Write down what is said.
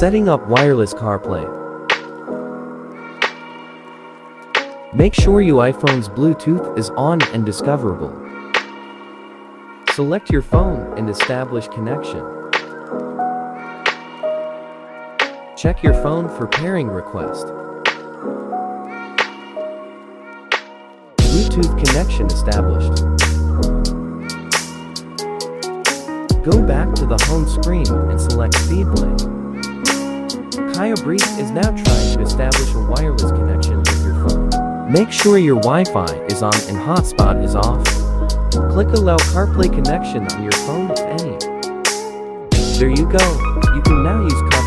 Setting up wireless CarPlay. Make sure your iPhone's Bluetooth is on and discoverable. Select your phone and establish connection. Check your phone for pairing request. Bluetooth connection established. Go back to the home screen and select Kyebriq. Kyebriq is now trying to establish a wireless connection with your phone. Make sure your Wi-Fi is on and hotspot is off. Click Allow CarPlay connection on your phone if any. There you go. You can now use CarPlay